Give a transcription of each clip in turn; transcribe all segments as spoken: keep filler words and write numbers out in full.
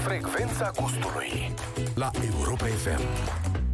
Frecvența gustului la Europa F M.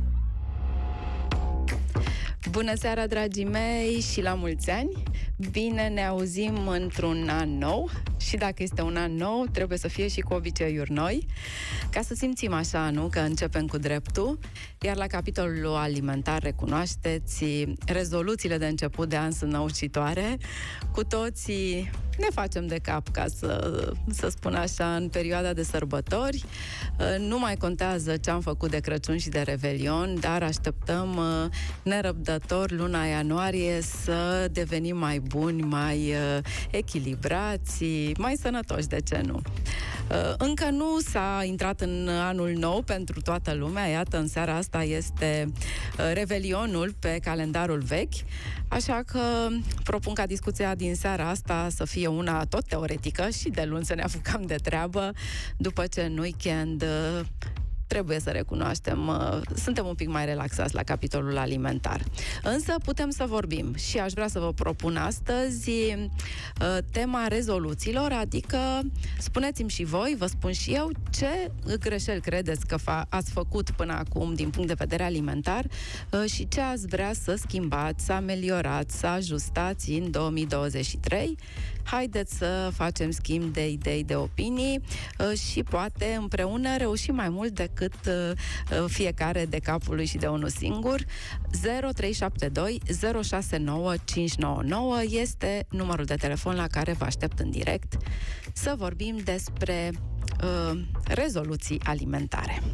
Bună seara, dragii mei, și la mulți ani! Bine ne auzim într-un an nou și dacă este un an nou, trebuie să fie și cu obiceiuri noi, ca să simțim așa, nu? Că începem cu dreptul. Iar la capitolul alimentar, recunoașteți, rezoluțiile de început de an sunt năucitoare. Cu toții ne facem de cap, ca să, să spun așa, în perioada de sărbători. Nu mai contează ce am făcut de Crăciun și de Revelion, dar așteptăm nerăbdător luna ianuarie să devenim mai buni, mai echilibrați, mai sănătoși, de ce nu? Încă nu s-a intrat în anul nou pentru toată lumea. Iată, în seara asta este Revelionul pe calendarul vechi, așa că propun ca discuția din seara asta să fie una tot teoretică și de luni să ne apucăm de treabă, după ce în weekend trebuie să recunoaștem, suntem un pic mai relaxați la capitolul alimentar. Însă putem să vorbim și aș vrea să vă propun astăzi tema rezoluțiilor, adică spuneți-mi și voi, vă spun și eu, ce greșeli credeți că fa- ați făcut până acum din punct de vedere alimentar și ce ați vrea să schimbați, să ameliorați, să ajustați în două mii douăzeci și trei. Haideți să facem schimb de idei, de opinii și poate împreună reușim mai mult decât fiecare de capul lui și de unul singur. Zero trei șapte doi zero șase nouă cinci nouă nouă este numărul de telefon la care vă aștept în direct să vorbim despre uh, rezoluții alimentare.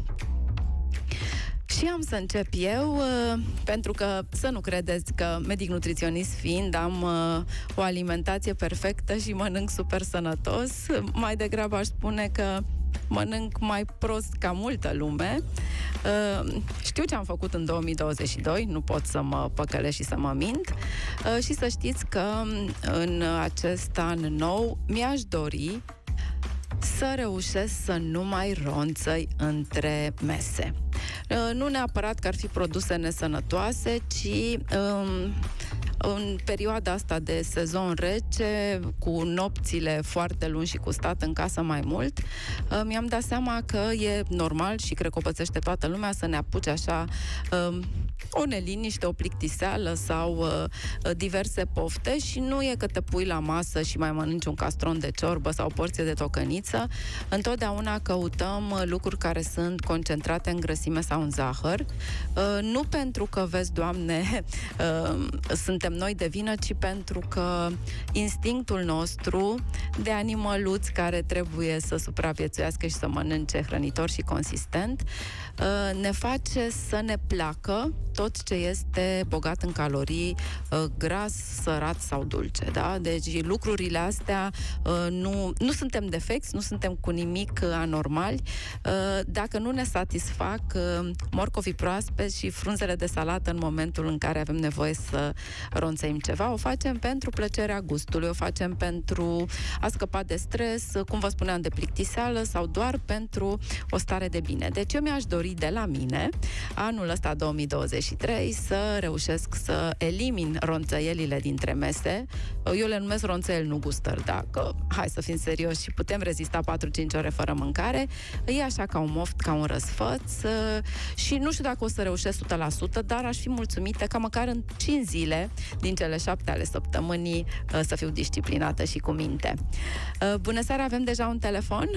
Și am să încep eu, pentru că să nu credeți că, medic nutriționist fiind, am o alimentație perfectă și mănânc super sănătos. Mai degrabă aș spune că mănânc mai prost ca multă lume. Știu ce am făcut în două mii douăzeci și doi, nu pot să mă păcălesc și să mă mint. Și să știți că în acest an nou mi-aș dori să reușesc să nu mai ronțăi între mese. Nu neapărat că ar fi produse nesănătoase, ci um, în perioada asta de sezon rece, cu nopțile foarte lungi și cu stat în casă mai mult, mi-am dat seama că e normal și cred că o pățește toată lumea să ne apuce așa um, o neliniște, o plictiseală sau uh, diverse pofte și nu e că te pui la masă și mai mănânci un castron de ciorbă sau o porție de tocăniță. Întotdeauna căutăm lucruri care sunt concentrate în grăsime sau în zahăr. Uh, nu pentru că, vezi, Doamne, uh, suntem noi de vină, ci pentru că instinctul nostru de animăluți care trebuie să supraviețuiască și să mănânce hrănitor și consistent uh, ne face să ne placă tot ce este bogat în calorii, gras, sărat sau dulce, da? Deci lucrurile astea nu, nu suntem defecți, nu suntem cu nimic anormali. Dacă nu ne satisfac morcovii proaspeți și frunzele de salată în momentul în care avem nevoie să ronțăim ceva, o facem pentru plăcerea gustului, o facem pentru a scăpa de stres, cum vă spuneam, de plictiseală sau doar pentru o stare de bine. Deci eu mi-aș dori de la mine, anul ăsta două mii douăzeci și trei, să reușesc să elimin ronțăielile dintre mese. Eu le numesc ronțăieli, nu gustări, da? Că, hai să fim serioși, și putem rezista patru-cinci ore fără mâncare. E așa ca un moft, ca un răsfăț și nu știu dacă o să reușesc o sută la sută, dar aș fi mulțumită ca măcar în cinci zile din cele șapte ale săptămânii să fiu disciplinată și cu minte. Bună seara, avem deja un telefon.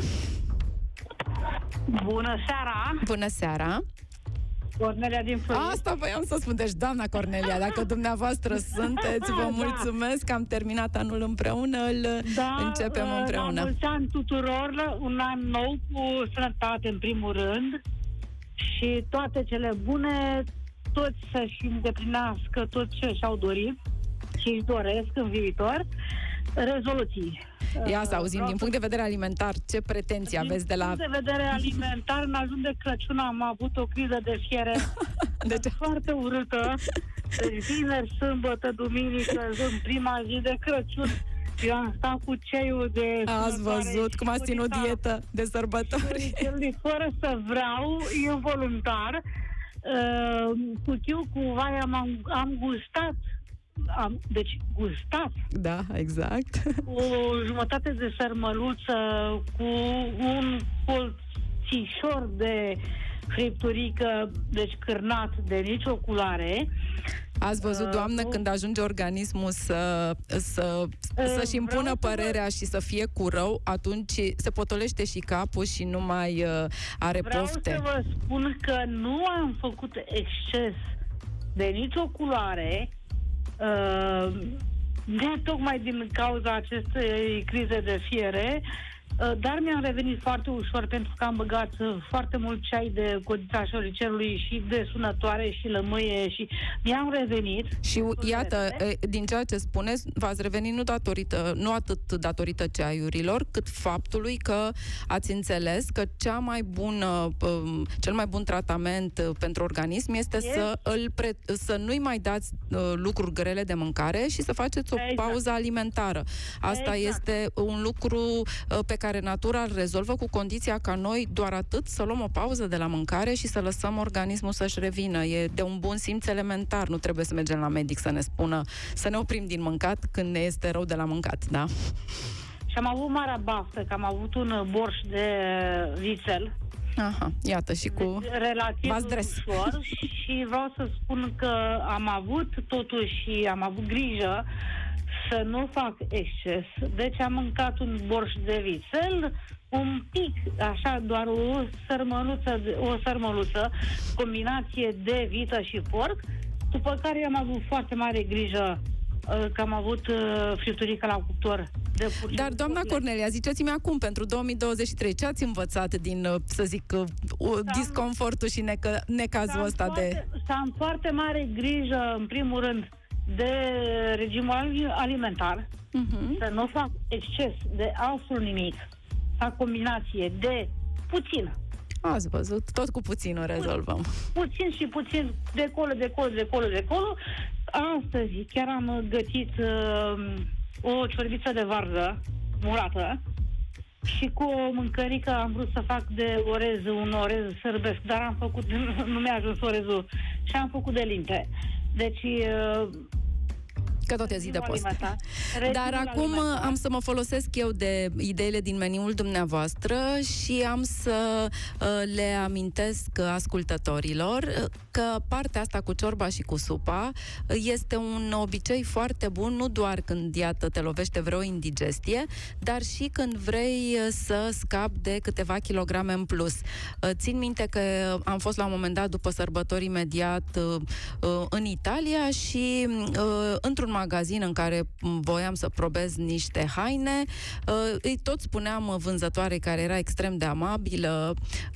Bună seara! Bună seara! Cornelia din Fluid. Asta voiam să spun, deci doamna Cornelia, dacă dumneavoastră sunteți, vă mulțumesc că am terminat anul împreună, îl da, începem împreună. La mulți ani tuturor, un an nou cu sănătate în primul rând și toate cele bune, toți să-și îndeplinească tot ce și-au dorit și își doresc în viitor. Rezoluții. Ia să auzim, din punct de vedere alimentar, ce pretenții din aveți de la... Din punct de vedere alimentar, în ajun de Crăciun am avut o criză de fiere deci... foarte urâtă. Deci vineri, sâmbătă, duminică, în prima zi de Crăciun, eu am stat cu ceiul de... Ați văzut cum ați ținut dietă de sărbători? Fără să vreau, involuntar, uh, cu chiu, cu vai, am, am gustat. Am, deci gustat. Da, exact. O jumătate de sărmăluță cu un colț puțișor de fripturică, deci cârnat, de nicio culoare. Ați văzut, doamnă, uh, când ajunge organismul să, să, uh, să-și impună părerea vă... și să fie cu rău, atunci se potolește și capul și nu mai uh, are Vreau pofte. Vreau să vă spun că nu am făcut exces de nicio culoare, uh, de tocmai din cauza acestei crize de fiere, dar mi-am revenit foarte ușor pentru că am băgat foarte mult ceai de codița șoricelului și de sunătoare și lămâie și mi-am revenit. Și iată, din ceea ce spuneți, v-ați revenit nu datorită, nu atât datorită ceaiurilor, cât faptului că ați înțeles că cea mai bună, cel mai bun tratament pentru organism este e? să, îl pre, să nu-i mai dați lucruri grele de mâncare și să faceți o exact. pauză alimentară. Asta exact. este un lucru pe care natura îl rezolvă, cu condiția ca noi doar atât să luăm o pauză de la mâncare și să lăsăm organismul să-și revină. E de un bun simț elementar. Nu trebuie să mergem la medic să ne spună să ne oprim din mâncat când ne este rău de la mâncat, da? Și am avut marea baftă, că am avut un borș de vițel. Aha, iată, și cu deci, relativ ușor și vreau să spun că am avut totuși, am avut grijă să nu fac exces. Deci am mâncat un borș de vițel, un pic, așa, doar o sărmăluță, o sărmăluță, combinație de vită și porc, după care am avut foarte mare grijă că am avut fripturică la cuptor. De Dar, doamna Cornelia, ziceți-mi acum, pentru două mii douăzeci și trei, ce ați învățat din, să zic, disconfortul și necă, necazul ăsta de... Să am foarte mare grijă, în primul rând, de regimul alimentar, uh-huh. să nu fac exces de absolut nimic, fac combinație de puțin. Ați văzut, tot cu puținul rezolvăm. Puțin și puțin, de colo, de colo, de colo, de colo. Astăzi chiar am gătit uh, o ciorbiță de varză murată și cu o mâncărică am vrut să fac de orez, un orez sârbesc, dar am făcut, nu mi-a ajuns orezul și am făcut de linte. Deci... Uh, că tot e zi de post. Dar acum alimentar. Am să mă folosesc eu de ideile din meniul dumneavoastră și am să uh, le amintesc ascultătorilor că partea asta cu ciorba și cu supa este un obicei foarte bun, nu doar când, iată, te lovește vreo indigestie, dar și când vrei să scapi de câteva kilograme în plus. Uh, țin minte că am fost la un moment dat după sărbători imediat uh, uh, în Italia și uh, într-un magazin în care voiam să probez niște haine, îi tot spuneam vânzătoarei, care era extrem de amabilă,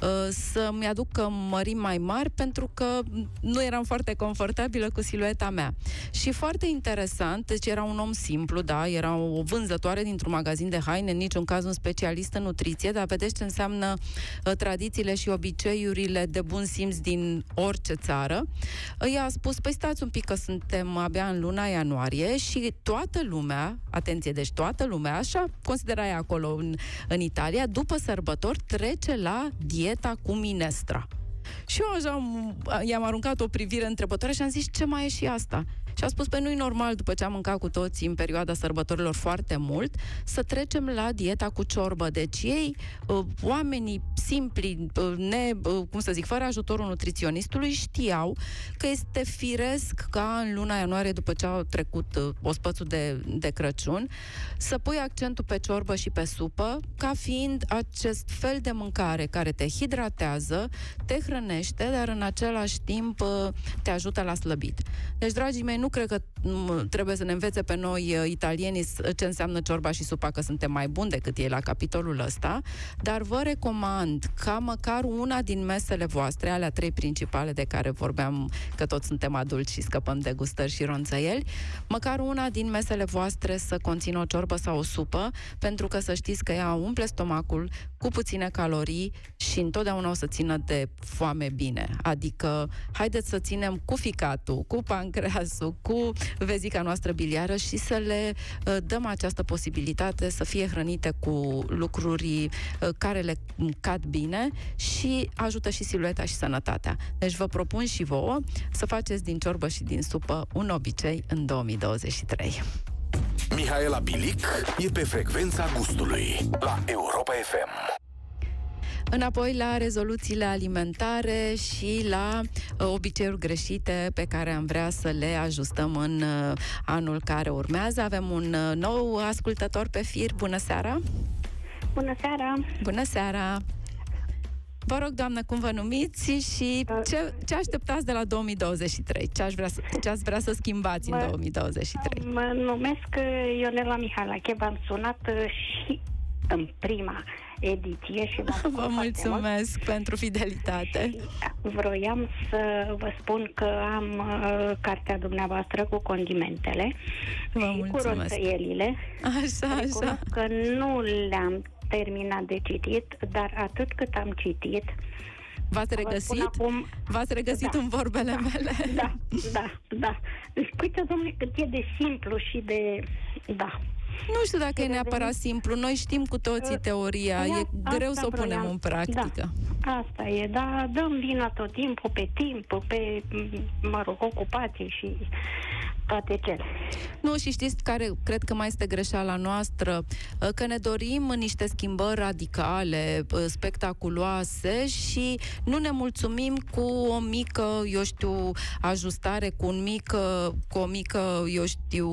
să-mi aducă mărimi mai mari pentru că nu eram foarte confortabilă cu silueta mea. Și foarte interesant, deci era un om simplu, da, era o vânzătoare dintr-un magazin de haine, în niciun caz un specialist în nutriție, dar vedeți ce înseamnă tradițiile și obiceiurile de bun simț din orice țară. Ea a spus, păi stați un pic că suntem abia în luna ianuarie și toată lumea, atenție, deci toată lumea, așa considera ea acolo în, în Italia, după sărbători trece la dieta cu minestra. Și eu așa i-am aruncat o privire întrebătoare și am zis, ce mai e și asta? Și a spus, pe nu-i normal, după ce am mâncat cu toții în perioada sărbătorilor foarte mult, să trecem la dieta cu ciorbă. Deci ei, oamenii simpli, ne, cum să zic, fără ajutorul nutriționistului, știau că este firesc ca în luna ianuarie, după ce au trecut ospățul de, de Crăciun, să pui accentul pe ciorbă și pe supă, ca fiind acest fel de mâncare care te hidratează, te hrănește, dar în același timp te ajută la slăbit. Deci, dragii mei, nu cred că trebuie să ne învețe pe noi, italienii, ce înseamnă ciorba și supa, că suntem mai buni decât ei la capitolul ăsta, dar vă recomand ca măcar una din mesele voastre, alea trei principale de care vorbeam, că toți suntem adulți și scăpăm de gustări și ronțăieli, măcar una din mesele voastre să conțină o ciorbă sau o supă, pentru că să știți că ea umple stomacul cu puține calorii și întotdeauna o să țină de foame bine. Adică, haideți să ținem cu ficatul, cu pancreasul, cu vezica noastră biliară și să le uh, dăm această posibilitate să fie hrănite cu lucruri uh, care le cad bine și ajută și silueta și sănătatea. Deci vă propun și vouă să faceți din ciorbă și din supă un obicei în două mii douăzeci și trei. Mihaela Bilic e pe frecvența gustului la Europa F M. Înapoi la rezoluțiile alimentare și la uh, obiceiuri greșite pe care am vrea să le ajustăm în uh, anul care urmează. Avem un uh, nou ascultător pe fir. Bună seara! Bună seara! Bună seara! Vă rog, doamnă, cum vă numiți și ce, ce așteptați de la două mii douăzeci și trei? Ce, aș vrea să, ce ați vrea să schimbați mă, în două mii douăzeci și trei? Mă numesc Ionela Mihalache, v-am sunat și în prima ediție și vă mulțumesc mult. pentru fidelitate. Și vroiam să vă spun că am uh, cartea dumneavoastră cu condimentele vă și mulțumesc. cu roțăielile. Așa, așa. Că nu le-am terminat de citit, dar atât cât am citit, V-ați regăsit? Acum, V-ați regăsit da, în vorbele da, mele? Da, da, da. Deci, uite, domnule, cât e de simplu și de... Da. Nu știu dacă e neapărat simplu. Noi știm cu toții teoria. Ia, e greu să o punem vroiam. în practică. Da, asta e. Dar dăm vina tot timpul pe timp, pe, mă rog, ocupații și toate cele. Nu, și știți care cred că mai este greșeala noastră? Că ne dorim niște schimbări radicale, spectaculoase și nu ne mulțumim cu o mică, eu știu, ajustare, cu un mic, cu o mică, eu știu,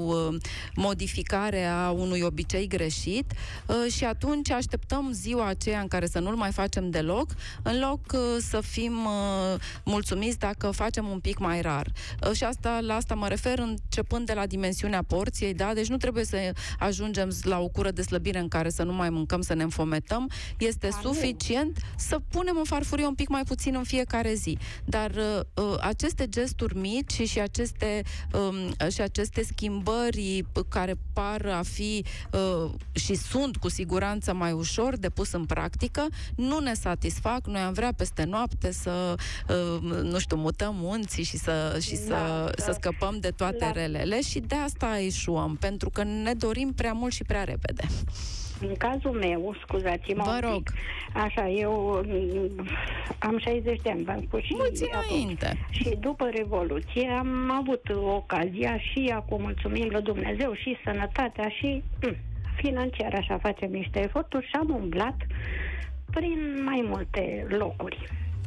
modificare a unui obicei greșit și atunci așteptăm ziua aceea în care să nu-l mai facem deloc, în loc să fim mulțumiți dacă facem un pic mai rar. Și asta, la asta mă refer începând de la dimensiunea porției, da? Deci nu trebuie să ajungem la o cură de slăbire în care să nu mai mâncăm, să ne înfometăm. Este da, suficient nu. să punem în farfurie un pic mai puțin în fiecare zi. Dar uh, aceste gesturi mici și, și, aceste, um, și aceste schimbări care par a fi uh, și sunt cu siguranță mai ușor de pus în practică, nu ne satisfac. Noi am vrea peste noapte să, uh, nu știu, mutăm munții și să, și să, da, să da. scăpăm de toate da. relele și de asta eșuăm, pentru că ne dorim prea mult și prea repede. În cazul meu, scuzați-mă Vă un rog. pic, așa, eu am șaizeci de ani, v-am spus și mulți înainte. Și după Revoluție am avut ocazia și acum mulțumim lui Dumnezeu și sănătatea și m, financiar, așa, facem niște eforturi și am umblat prin mai multe locuri.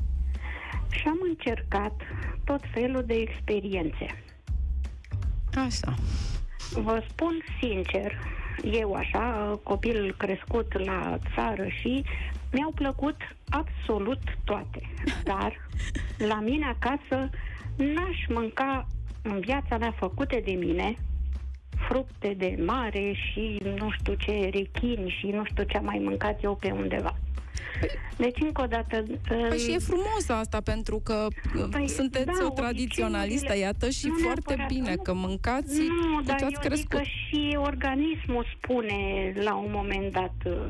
Și am încercat tot felul de experiențe. Așa. Vă spun sincer, eu așa, copil crescut la țară și mi-au plăcut absolut toate. Dar la mine acasă n-aș mânca în viața mea făcute de mine fructe de mare și nu știu ce rechini și nu știu ce am mai mâncat eu pe undeva. Deci, încă o dată... Păi și e frumos asta, pentru că păi, sunteți da, o tradiționalistă, iată, și foarte bine nu, că mâncați nu, cu dar ce ați eu crescut. Zic că și organismul spune la un moment dat...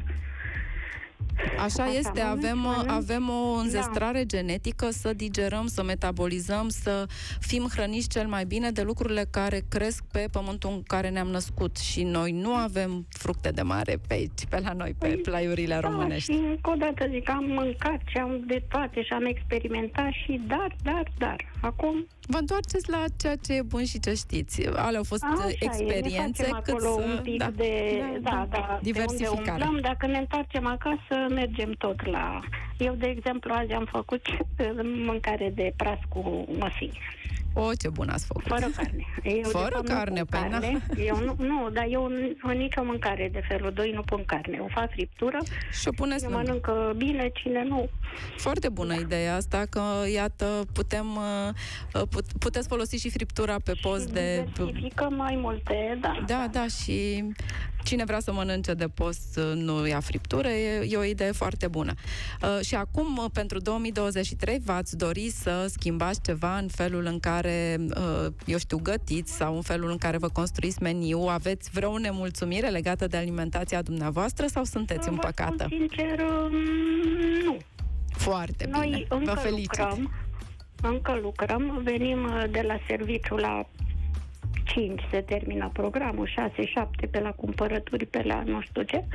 Așa Asta, este, avem, avem o înzestrare da. genetică să digerăm, să metabolizăm, să fim hrăniți cel mai bine de lucrurile care cresc pe pământul în care ne-am născut și noi nu avem fructe de mare pe aici, pe la noi, pe păi, plaiurile da, românești. Și încă o dată zic, am mâncat și am de toate și am experimentat și dar, dar, dar, acum... Vă întoarceți la ceea ce e bun și ce știți. Ale au fost Așa experiențe e, cât să... un pic da, de, da, da, da, diversificare. De unde umblăm, dacă ne întoarcem acasă, mergem tot la... Eu, de exemplu, azi am făcut mâncare de pras cu măsline. O, ce bun ați făcut. Fără carne. Eu, Fără fapt, carne, pe carne. Eu nu, nu, dar eu în nicio mâncare de felul doi nu pun carne. O fac friptură. Și o puneți eu mănâncă bine, cine nu. Foarte bună da. ideea asta, că, iată, putem put, puteți folosi și friptura pe post și de... diversificăm mai multe, da. Da, da, da, și cine vrea să mănânce de post nu ia friptură, e, e o idee foarte bună. Uh, și acum, pentru două mii douăzeci și trei, v-ați dori să schimbați ceva în felul în care, uh, eu știu, gătiți sau în felul în care vă construiți meniu? Aveți vreo nemulțumire legată de alimentația dumneavoastră sau sunteți împăcată? Vă spun sincer, nu. Foarte Noi bine, încă vă felicit. Lucrăm, încă lucrăm, venim de la serviciu la cinci, se termină programul, șase, șapte pe la cumpărături, pe la nu știu ce.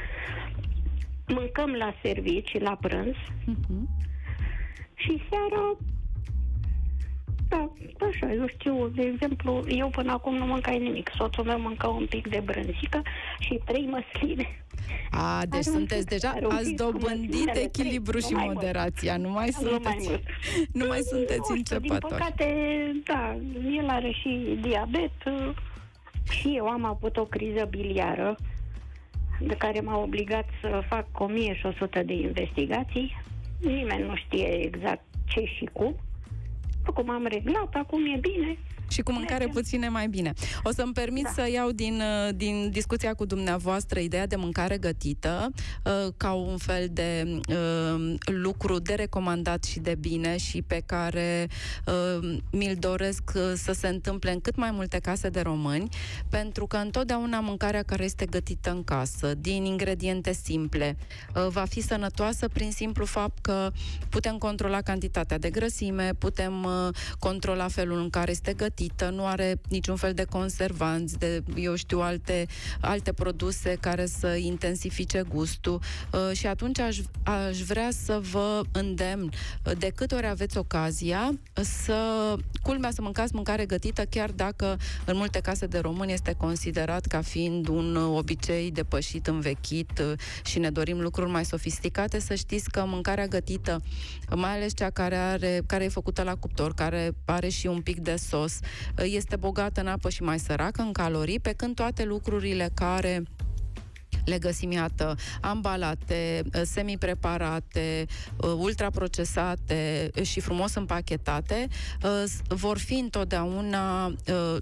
Mâncăm la servici, la prânz. Uh-huh. Și seara Da, așa, eu știu, de exemplu, eu până acum nu mâncai nimic. Soțul meu mânca un pic de brânzică și trei măsline. A, deci Are sunteți pic, deja, ați dobândit echilibru și moderația, nu mai sunteți, mai nu mai sunteți nu, începători. Din păcate, da, el are și diabet și eu am avut o criză biliară de care m-a obligat să fac o mie și o sută de investigații. Nimeni nu știe exact ce și cum. Acum am reglat, acum e bine. Și cu mâncare puțin e mai bine. O să-mi permit da. să iau din, din discuția cu dumneavoastră ideea de mâncare gătită uh, ca un fel de uh, lucru de recomandat și de bine și pe care uh, mi-l doresc uh, să se întâmple în cât mai multe case de români, pentru că întotdeauna mâncarea care este gătită în casă, din ingrediente simple, uh, va fi sănătoasă prin simplu fapt că putem controla cantitatea de grăsime, putem uh, controla felul în care este gătită, nu are niciun fel de conservanți, de, eu știu, alte, alte produse care să intensifice gustul uh, și atunci aș, aș vrea să vă îndemn, uh, de câte ori aveți ocazia, să, culmea să mâncați mâncare gătită, chiar dacă în multe case de români este considerat ca fiind un obicei depășit, învechit uh, și ne dorim lucruri mai sofisticate, să știți că mâncarea gătită, mai ales cea care, are, care e făcută la cuptor, care are și un pic de sos, este bogată în apă și mai săracă în calorii, pe când toate lucrurile care le găsim, iată, ambalate, semi-preparate, ultraprocesate și frumos împachetate, vor fi întotdeauna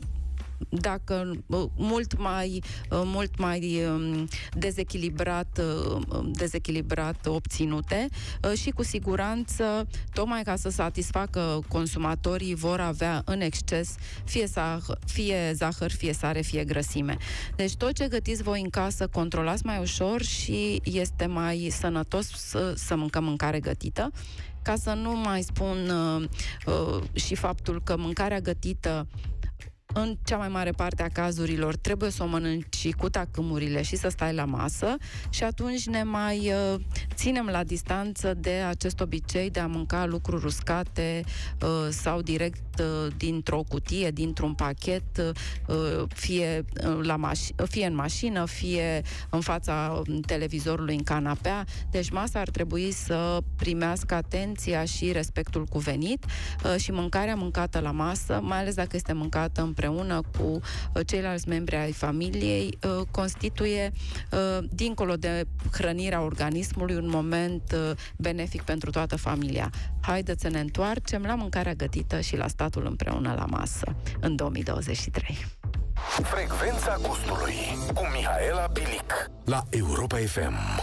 dacă mult mai mult mai dezechilibrat dezechilibrat obținute și cu siguranță, tocmai ca să satisfacă consumatorii, vor avea în exces fie zahăr, fie, zahăr, fie sare, fie grăsime. Deci tot ce gătiți voi în casă, controlați mai ușor și este mai sănătos să, să mâncăm mâncare gătită. Ca să nu mai spun uh, uh, și faptul că mâncarea gătită în cea mai mare parte a cazurilor trebuie să o mănânci cu tacâmurile și să stai la masă și atunci ne mai uh, ținem la distanță de acest obicei de a mânca lucruri uscate uh, sau direct uh, dintr-o cutie, dintr-un pachet, uh, fie, uh, la maș- fie în mașină, fie în fața televizorului, în canapea. Deci masa ar trebui să primească atenția și respectul cuvenit uh, și mâncarea mâncată la masă, mai ales dacă este mâncată în împreună cu ceilalți membri ai familiei, constituie, dincolo de hrănirea organismului, un moment benefic pentru toată familia. Haideți să ne întoarcem la mâncarea gătită și la statul împreună la masă în două mii douăzeci și trei. Frecvența gustului cu Mihaela Bilic la Europa F M.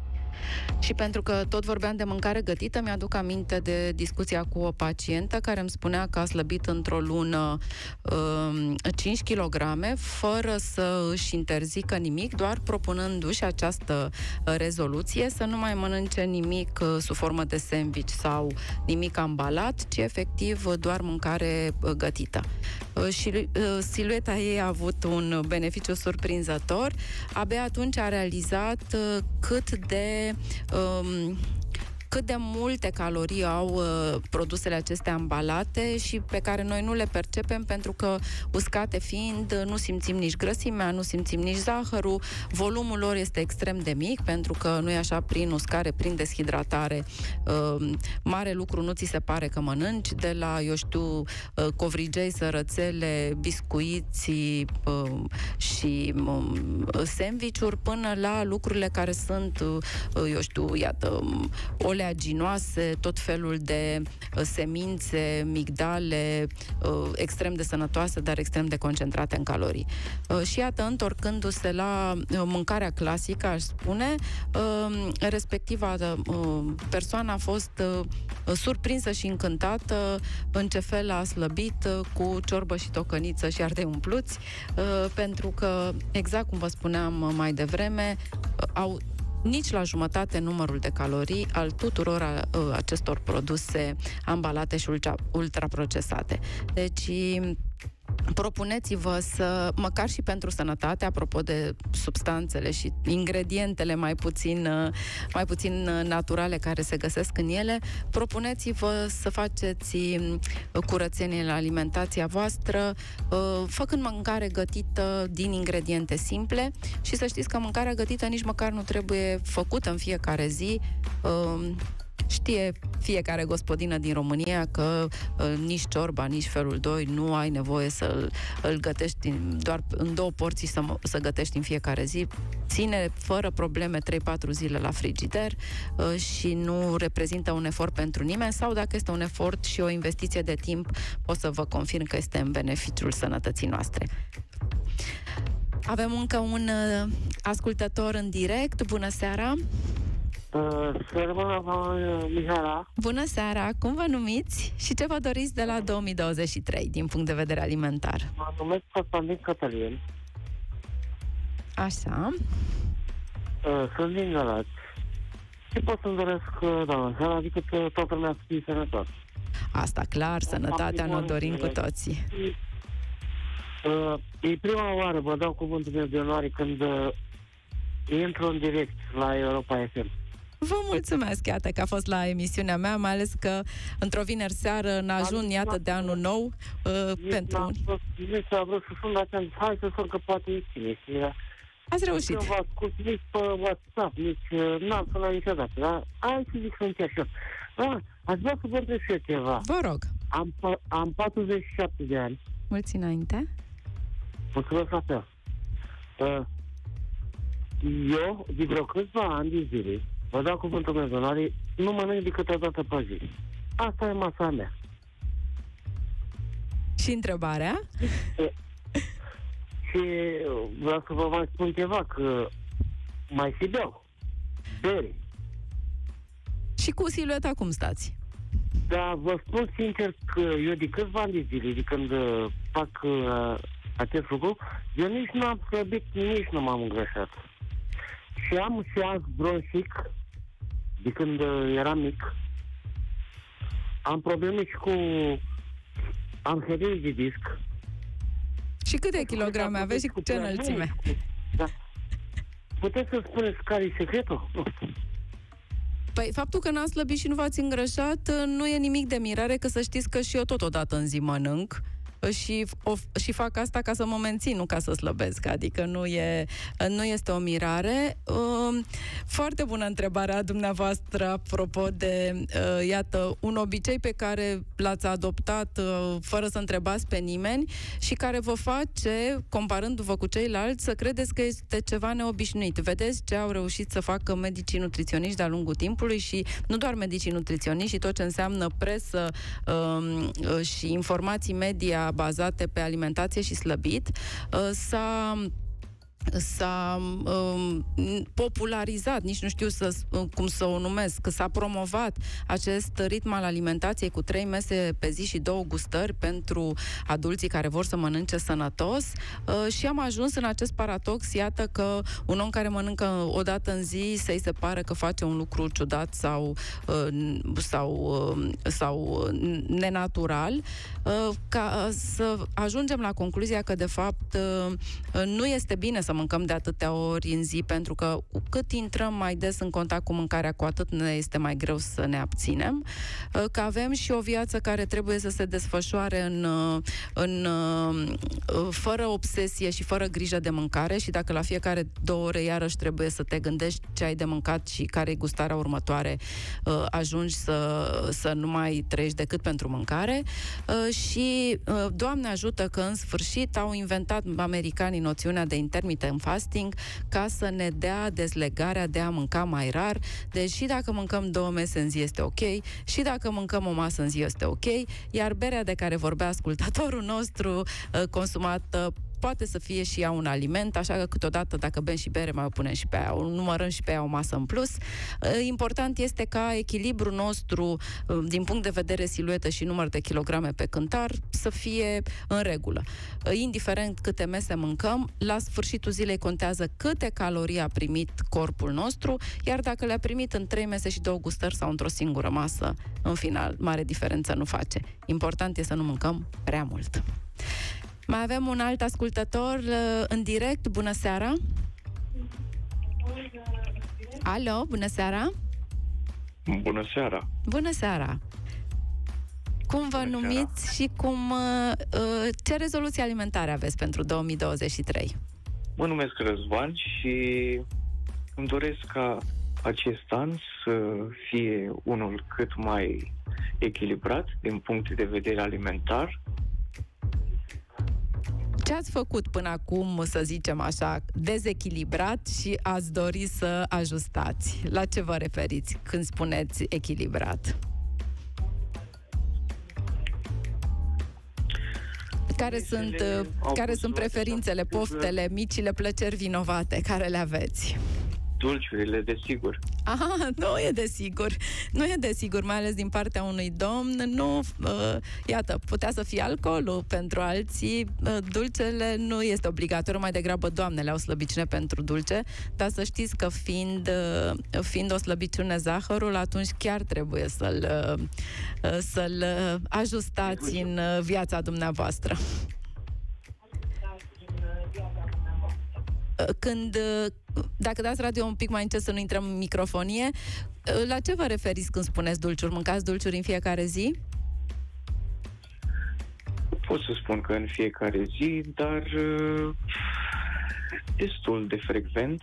Și pentru că tot vorbeam de mâncare gătită, mi-aduc aminte de discuția cu o pacientă care îmi spunea că a slăbit într-o lună uh, cinci kilograme, fără să își interzică nimic, doar propunându-și această uh, rezoluție să nu mai mănânce nimic uh, sub formă de sandwich sau nimic ambalat, ci efectiv uh, doar mâncare uh, gătită. Uh, și uh, silueta ei a avut un beneficiu surprinzător. Abia atunci a realizat uh, cât de Um, cât de multe calorii au uh, produsele acestea ambalate și pe care noi nu le percepem pentru că, uscate fiind, nu simțim nici grăsimea, nu simțim nici zahărul, volumul lor este extrem de mic pentru că nu e așa, prin uscare, prin deshidratare, uh, mare lucru nu ți se pare că mănânci, de la, eu știu, uh, covrigei, sărățele, biscuiți uh, și uh, sandwich-uri, până la lucrurile care sunt, uh, eu știu, iată, o oleaginoase, tot felul de uh, semințe, migdale, uh, extrem de sănătoase, dar extrem de concentrate în calorii. Uh, și iată, întorcându-se la uh, mâncarea clasică, aș spune, uh, respectiva uh, persoană a fost uh, surprinsă și încântată în ce fel a slăbit uh, cu ciorbă și tocăniță și ardei umpluți, uh, pentru că, exact cum vă spuneam mai devreme, uh, au nici la jumătate numărul de calorii al tuturor a, a, acestor produse ambalate și ultra, ultraprocesate. Deci propuneți-vă să, măcar și pentru sănătate, apropo de substanțele și ingredientele mai puțin, mai puțin naturale care se găsesc în ele, propuneți-vă să faceți curățenie la alimentația voastră, făcând mâncare gătită din ingrediente simple și să știți că mâncarea gătită nici măcar nu trebuie făcută în fiecare zi. Știe fiecare gospodină din România că uh, nici ciorba, nici felul doi nu ai nevoie să îl gătești în, doar în două porții să, să gătești în fiecare zi. Ține fără probleme trei patru zile la frigider uh, și nu reprezintă un efort pentru nimeni, sau dacă este un efort și o investiție de timp, pot să vă confirm că este în beneficiul sănătății noastre. Avem încă un uh, ascultător în direct. Bună seara! Uh, Mihaela. Bună seara! Cum vă numiți și ce vă doriți de la două mii douăzeci și trei din punct de vedere alimentar? Mă numesc Constantin Cătălin. Așa. Uh, sunt din Galați. Și pot să-mi doresc, doamna seara, adică toată lumea să fie sănătoasă. Asta clar, sănătatea ne-o dorim cu toții. Uh, e prima oară, vă dau cuvântul meu de onoare când uh, intru în direct la Europa F M. Vă mulțumesc, iată, că a fost la emisiunea mea, mai ales că într-o vineri seară în ajun, iată, de anul nou, uh, pentru... Nici s-a vrut să sun, dar ți-am hai să sun că poate e cine. Ați reușit. Nu v-ați scos nici pe WhatsApp, nici uh, n-am sunat niciodată, dar hai să zic să încerc și eu. Ah, aș vrea să vă întreb și eu ceva. Vă rog. Am, am patruzeci și șapte de ani. Mulți înainte. Mulțumesc la fel. Uh, eu, de vreo câțiva ani de zile, vă dau cuvântul meu, zonare, nu mănânc decât o dată pe zi. Asta e masa mea. Și întrebarea? E, și vreau să vă mai spun ceva, că mai și beau. Bere. Și cu silueta cum stați? Dar vă spun sincer că eu de câțiva ani de zile, de când uh, fac uh, acest lucru, eu nici nu am slăbit, nici nu m-am îngrășat. Și am și azi bronșic, de când uh, eram mic. Am probleme și cu... Am hernie de disc. Și câte kilograme aveți și cu ce înălțime? Da. Puteți să spuneți care e secretul? Păi, faptul că n-ați slăbit și nu v-ați îngrășat nu e nimic de mirare, că să știți că și eu tot o dată în zi mănânc. Și, o, și fac asta ca să mă mențin, nu ca să slăbesc. Adică nu, e, nu este o mirare. Uh, foarte bună întrebarea dumneavoastră apropo de, uh, iată, un obicei pe care l-ați adoptat uh, fără să întrebați pe nimeni și care vă face, comparându-vă cu ceilalți, să credeți că este ceva neobișnuit. Vedeți ce au reușit să facă medicii nutriționiști de-a lungul timpului și nu doar medicii nutriționiști, și tot ce înseamnă presă uh, și informații media bazate pe alimentație și slăbit, s-a s-a um, popularizat, nici nu știu să, cum să o numesc, că s-a promovat acest ritm al alimentației cu trei mese pe zi și două gustări pentru adulții care vor să mănânce sănătos uh, și am ajuns în acest paradox, iată că un om care mănâncă o dată în zi să-i se pare că face un lucru ciudat sau, uh, sau, uh, sau nenatural, uh, ca să ajungem la concluzia că de fapt uh, nu este bine să mâncăm de atâtea ori în zi, pentru că cu cât intrăm mai des în contact cu mâncarea, cu atât ne este mai greu să ne abținem, că avem și o viață care trebuie să se desfășoare în, în, fără obsesie și fără grijă de mâncare, și dacă la fiecare două ore iarăși trebuie să te gândești ce ai de mâncat și care e gustarea următoare, ajungi să, să nu mai trăiești decât pentru mâncare. Și Doamne ajută că în sfârșit au inventat americanii noțiunea de intermittent fasting ca să ne dea dezlegarea de a mânca mai rar. Deci și dacă mâncăm două mese în zi este ok, și dacă mâncăm o masă în zi este ok, iar berea de care vorbea ascultătorul nostru, consumată, poate să fie și ea un aliment, așa că câteodată dacă bem și bere, mai o punem și pe aia, numărăm și pe ea o masă în plus. Important este ca echilibrul nostru din punct de vedere siluetă și număr de kilograme pe cântar să fie în regulă. Indiferent câte mese mâncăm, la sfârșitul zilei contează câte calorii a primit corpul nostru, iar dacă le-a primit în trei mese și două gustări sau într-o singură masă, în final, mare diferență nu face. Important este să nu mâncăm prea mult. Mai avem un alt ascultător uh, în direct. Bună seara! Alo, bună seara! Bună seara! Bună seara! Cum vă Bună numiți seara. și cum, uh, ce rezoluții alimentare aveți pentru două mii douăzeci și trei? Mă numesc Răzvan și îmi doresc ca acest an să fie unul cât mai echilibrat din punct de vedere alimentar. Ce ați făcut până acum, să zicem așa, dezechilibrat și ați dori să ajustați? La ce vă referiți când spuneți echilibrat? Care sunt, care sunt preferințele, poftele, micile plăceri vinovate care le aveți? Dulciurile, desigur. Aha, nu e desigur. Nu e desigur, mai ales din partea unui domn. Nu, uh, iată, putea să fie alcoolul pentru alții. Uh, dulcele nu este obligatoriu, mai degrabă doamnele au slăbiciune pentru dulce, dar să știți că fiind, uh, fiind o slăbiciune zahărul, atunci chiar trebuie să-l, uh, să-l ajustați în uh, viața dumneavoastră. Când, dacă dați radio un pic mai încet să nu intrăm în microfonie, la ce vă referiți când spuneți dulciuri? Mâncați dulciuri în fiecare zi? Pot să spun că în fiecare zi, dar destul de frecvent.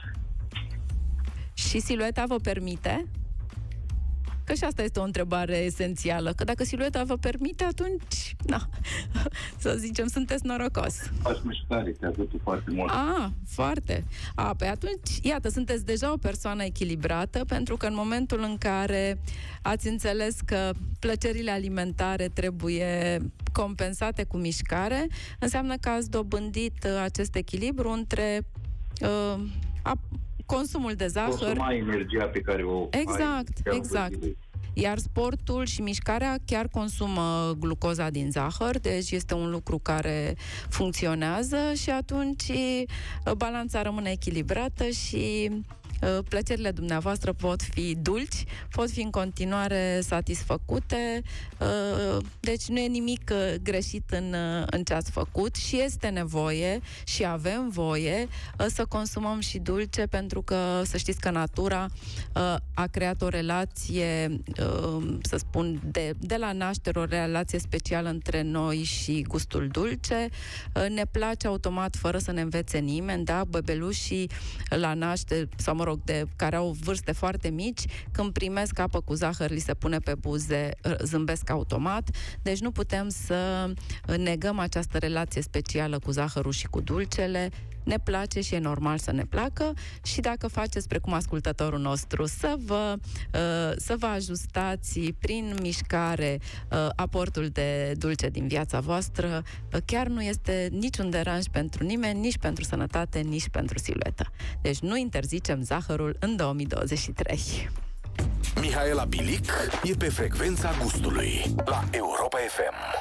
Și silueta vă permite? Că și asta este o întrebare esențială. Că dacă silueta vă permite, atunci, na, să zicem, sunteți norocos. Faci mișcare, te ajută foarte mult. A, foarte. A, pe atunci, iată, sunteți deja o persoană echilibrată, pentru că în momentul în care ați înțeles că plăcerile alimentare trebuie compensate cu mișcare, înseamnă că ați dobândit acest echilibru între uh, a, consumul de zahăr... Consuma energia pe care o Exact, ai, exact. Iar sportul și mișcarea chiar consumă glucoza din zahăr, deci este un lucru care funcționează și atunci balanța rămâne echilibrată și plăcerile dumneavoastră pot fi dulci, pot fi în continuare satisfăcute, deci nu e nimic greșit în, în ce ați făcut și este nevoie și avem voie să consumăm și dulce, pentru că să știți că natura a creat o relație, să spun, de, de la naștere, o relație specială între noi și gustul dulce. Ne place automat, fără să ne învețe nimeni, da? Bebelușii la naștere, sau mă rog, de care au vârste foarte mici, când primesc apă cu zahăr, li se pune pe buze, zâmbesc automat. Deci nu putem să negăm această relație specială cu zahărul și cu dulcele. Ne place și e normal să ne placă și dacă faceți precum ascultătorul nostru, să vă, să vă ajustați prin mișcare aportul de dulce din viața voastră, chiar nu este niciun deranj pentru nimeni, nici pentru sănătate, nici pentru siluetă. Deci nu interzicem zahărul în două mii douăzeci și trei. Mihaela Bilic e pe frecvența gustului la Europa F M.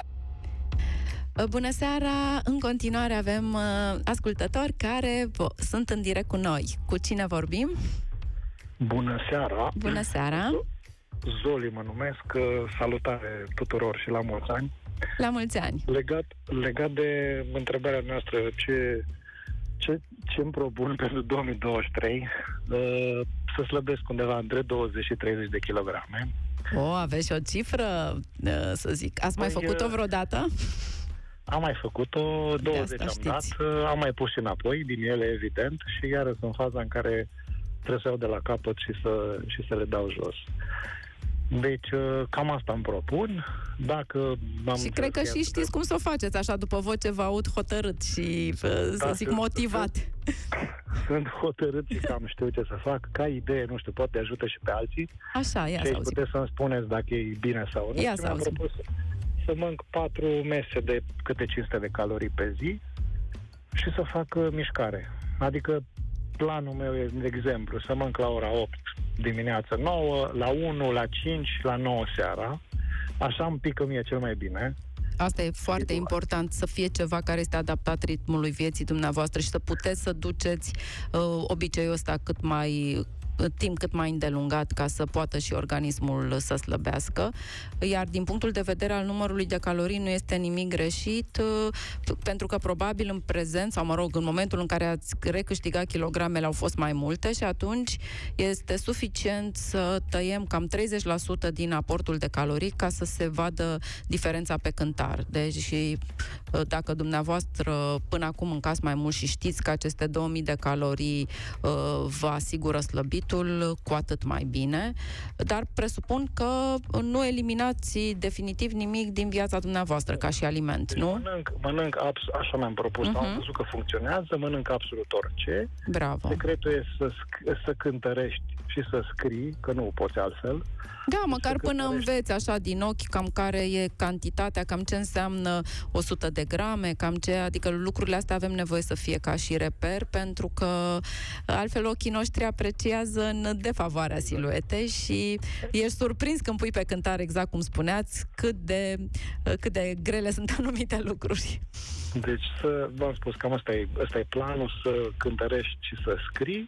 Bună seara! În continuare avem uh, ascultători care vo- sunt în direct cu noi. Cu cine vorbim? Bună seara! Bună seara! Zoli mă numesc, salutare tuturor și la mulți ani. La mulți ani! Legat, legat de întrebarea noastră, ce, ce, ce îmi propun pentru două mii douăzeci și trei? Uh, să slăbesc undeva între douăzeci și treizeci de kilograme. O, aveți o cifră, uh, să zic. Ați mai Păi, făcut-o vreodată? Am mai făcut-o, douăzeci am dat, am mai pus și înapoi, din ele, evident, și iară sunt faza în care trebuie să iau de la capăt și să, și să le dau jos. Deci, cam asta îmi propun. Dacă am și cred că și știți cum să o faceți, așa, după voce vă aud hotărât și, să da, zic, motivat. Sunt, sunt hotărât și cam știu ce să fac. Ca idee, nu știu, poate ajută și pe alții. Așa, ia și să auzim. puteți să-mi spuneți dacă e bine sau nu. Ia să auzim. Propus să mănânc patru mese de câte cinci sute de calorii pe zi și să fac uh, mișcare. Adică planul meu e, de exemplu, să mănânc la ora opt dimineața, nouă, la unu, la cinci, la nouă seara. Așa îmi pică mie cel mai bine. Asta e foarte e important, să fie ceva care este adaptat ritmului vieții dumneavoastră și să puteți să duceți uh, obiceiul ăsta cât mai timp cât mai îndelungat ca să poată și organismul să slăbească. Iar din punctul de vedere al numărului de calorii nu este nimic greșit, pentru că probabil în prezent, sau mă rog, în momentul în care ați recâștigat kilogramele au fost mai multe și atunci este suficient să tăiem cam treizeci la sută din aportul de calorii ca să se vadă diferența pe cântar. Deci și dacă dumneavoastră până acum mâncați mai mult și știți că aceste două mii de calorii uh, vă asigură slăbitul, cu atât mai bine. Dar presupun că nu eliminați definitiv nimic din viața dumneavoastră ca și aliment, deci nu? Mănânc, mănânc abs- așa mi-am propus, uh-huh. am văzut că funcționează, mănânc absolut orice. Bravo. Secretul e să, sc- să cântărești și să scrii, că nu poți altfel. Da, măcar până înveți așa din ochi cam care e cantitatea, cam ce înseamnă o sută de grame, cam ce, adică lucrurile astea avem nevoie să fie ca și reper, pentru că altfel ochii noștri apreciază în defavoarea siluetei și ești surprins când pui pe cântar, exact cum spuneați, cât de, cât de grele sunt anumite lucruri. Deci, să, v-am spus, cam ăsta e, ăsta e planul, să cântărești și să scrii.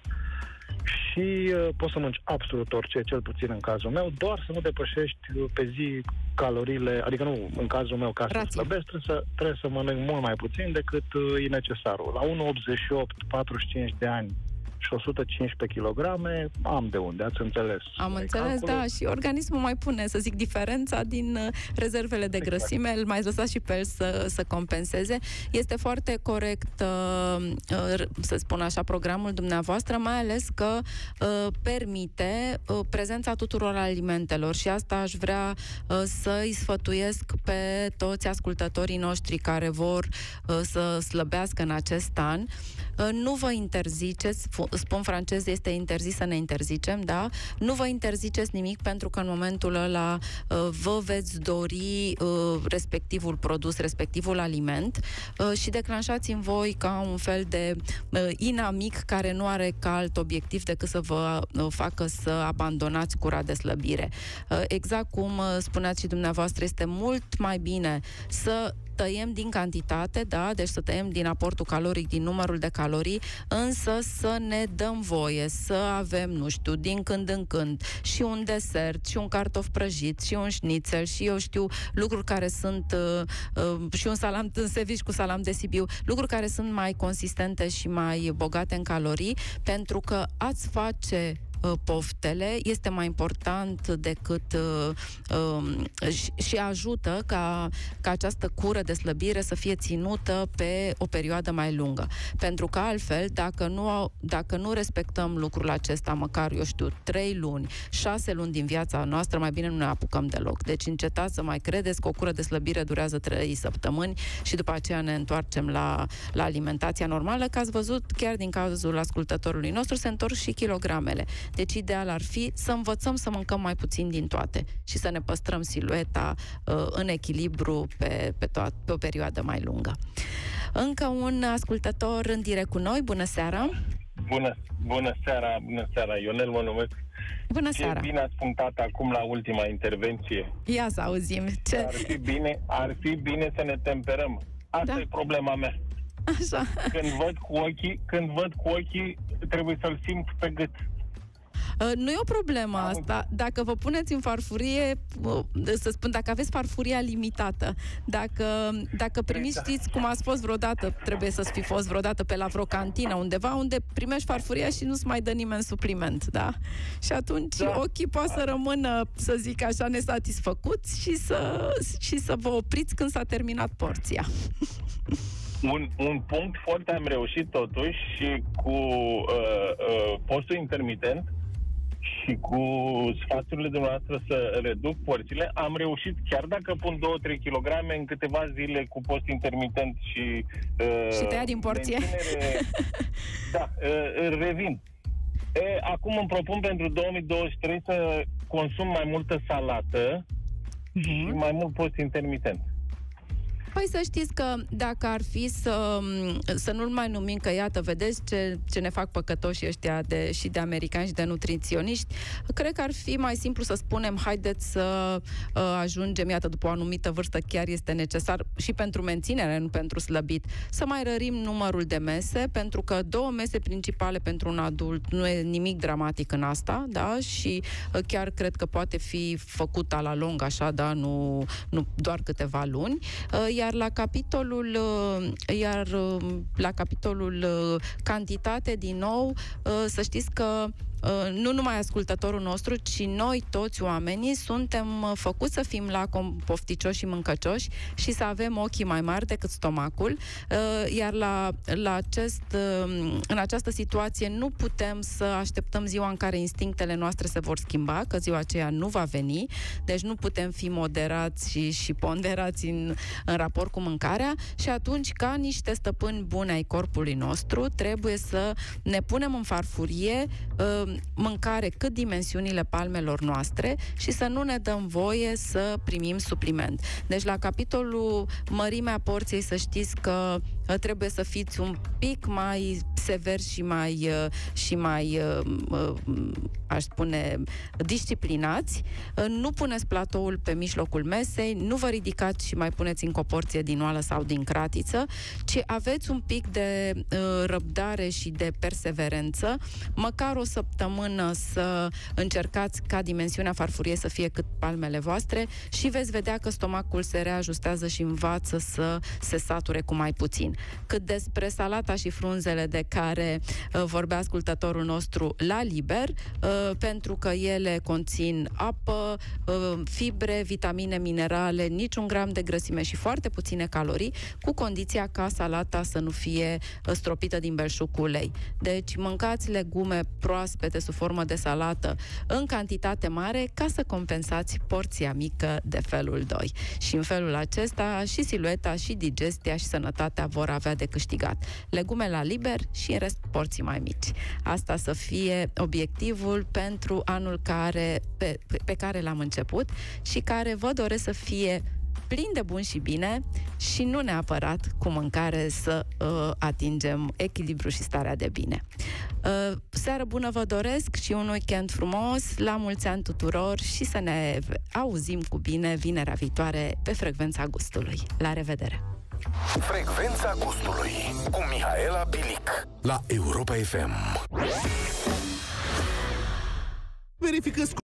Și uh, poți să mănânci absolut orice, cel puțin în cazul meu, doar să nu depășești pe zi caloriile, adică nu, în cazul meu, ca să slăbesc, trebuie să, trebuie să mănânc mult mai puțin decât uh, e necesarul. La unu virgulă optzeci și opt, patruzeci și cinci de ani și o sută cincisprezece kilograme, am de unde, ați înțeles. Am înțeles, calculul. Da, și organismul mai pune, să zic, diferența din uh, rezervele de exact. grăsime, îl mai lăsa și pe el să, să compenseze. Este foarte corect, uh, uh, să spun așa, programul dumneavoastră, mai ales că uh, permite uh, prezența tuturor alimentelor și asta aș vrea uh, să-i sfătuiesc pe toți ascultătorii noștri care vor uh, să slăbească în acest an. Uh, nu vă interziceți, spun francez, este interzis să ne interzicem, da? Nu vă interziceți nimic, pentru că în momentul ăla uh, vă veți dori uh, respectivul produs, respectivul aliment uh, și declanșați în voi ca un fel de uh, inamic care nu are ca alt obiectiv decât să vă uh, facă să abandonați cura de slăbire. Uh, exact cum uh, spuneați și dumneavoastră, este mult mai bine să tăiem din cantitate, da, deci să tăiem din aportul caloric, din numărul de calorii, însă să ne dăm voie să avem, nu știu, din când în când și un desert, și un cartof prăjit, și un șnițel, și eu știu, lucruri care sunt uh, uh, și un salam în seviș cu salam de Sibiu, lucruri care sunt mai consistente și mai bogate în calorii, pentru că ați face poftele este mai important decât uh, uh, și, și ajută ca, ca această cură de slăbire să fie ținută pe o perioadă mai lungă. Pentru că altfel, dacă nu, dacă nu respectăm lucrul acesta, măcar, eu știu, trei luni, șase luni din viața noastră, mai bine nu ne apucăm deloc. Deci încetați să mai credeți că o cură de slăbire durează trei săptămâni și după aceea ne întoarcem la, la alimentația normală, că ați văzut, chiar din cazul ascultătorului nostru, se întorc și kilogramele. Deci ideal ar fi să învățăm să mâncăm mai puțin din toate și să ne păstrăm silueta uh, în echilibru pe, pe, to- pe o perioadă mai lungă. Încă un ascultător în direct cu noi. Bună seara! Bună, bună seara, bună seara! Ionel mă numesc. Bună Ce seara! bine ați punctat acum la ultima intervenție. Ia să auzim. Ce... Ar fi bine, ar fi bine să ne temperăm. Asta da. e problema mea. Așa. Când văd cu ochii, când văd cu ochii, trebuie să-l simt pe gât. Uh, nu e o problemă asta. Dacă vă puneți în farfurie, uh, să spun, dacă aveți farfuria limitată, dacă, dacă primiți, știți cum ați fost vreodată, trebuie să fi fost vreodată pe la vreo cantină undeva, unde primești farfuria și nu-ți mai dă nimeni supliment, da? Și atunci da. ochii poate să rămână, să zic așa, nesatisfăcuți și să, și să vă opriți când s-a terminat porția. Un, un punct foarte am reușit totuși și cu uh, uh, postul intermitent și cu sfaturile dumneavoastră să reduc porțiile, am reușit, chiar dacă pun două trei kilograme în câteva zile cu post intermitent și... Uh, și tăia din porție. Da, uh, revin. E, acum îmi propun pentru două mii douăzeci și trei să consum mai multă salată uh-huh. și mai mult post intermitent. Păi să știți că dacă ar fi să, să nu-l mai numim, că iată, vedeți ce, ce ne fac păcătoși ăștia de, și de americani și de nutriționiști, cred că ar fi mai simplu să spunem, haideți să uh, ajungem, iată, după o anumită vârstă chiar este necesar și pentru menținere, nu pentru slăbit, să mai rărim numărul de mese, pentru că două mese principale pentru un adult nu e nimic dramatic în asta, da? Și uh, chiar cred că poate fi făcută la lung, așa, da? Nu, nu doar câteva luni. Uh, iar la capitolul uh, iar uh, la capitolul uh, cantitate, din nou, uh, să știți că Uh, nu numai ascultătorul nostru, ci noi toți oamenii suntem uh, făcuți să fim lacom, pofticioși și mâncăcioși și să avem ochii mai mari decât stomacul, uh, iar la, la acest, uh, în această situație nu putem să așteptăm ziua în care instinctele noastre se vor schimba, că ziua aceea nu va veni, deci nu putem fi moderați și, și ponderați în, în raport cu mâncarea și atunci, ca niște stăpâni buni ai corpului nostru, trebuie să ne punem în farfurie uh, mâncare cât dimensiunile palmelor noastre și să nu ne dăm voie să primim supliment. Deci la capitolul mărimea porției, să știți că trebuie să fiți un pic mai sever și mai, și mai aș spune, disciplinați. Nu puneți platoul pe mijlocul mesei, nu vă ridicați și mai puneți încă o porție din oală sau din cratiță, ci aveți un pic de răbdare și de perseverență, măcar o săptămână să încercați ca dimensiunea farfuriei să fie cât palmele voastre și veți vedea că stomacul se reajustează și învață să se sature cu mai puțin. Cât despre salata și frunzele de care uh, vorbea ascultătorul nostru la liber, uh, pentru că ele conțin apă, uh, fibre, vitamine, minerale, niciun gram de grăsime și foarte puține calorii, cu condiția ca salata să nu fie uh, stropită din belșug cu ulei. Deci mâncați legume proaspete sub formă de salată în cantitate mare ca să compensați porția mică de felul doi. Și în felul acesta și silueta, și digestia, și sănătatea vor avea de câștigat. Legume la liber și în rest porții mai mici. Asta să fie obiectivul pentru anul care, pe, pe care l-am început și care vă doresc să fie plin de bun și bine și nu neapărat cu mâncare să uh, atingem echilibru și starea de bine. Uh, seară bună vă doresc și un weekend frumos, la mulți ani tuturor și să ne auzim cu bine vinerea viitoare pe Frecvența Gustului. La revedere! Frecvența Gustului cu Mihaela Bilic la Europa F M. Verifică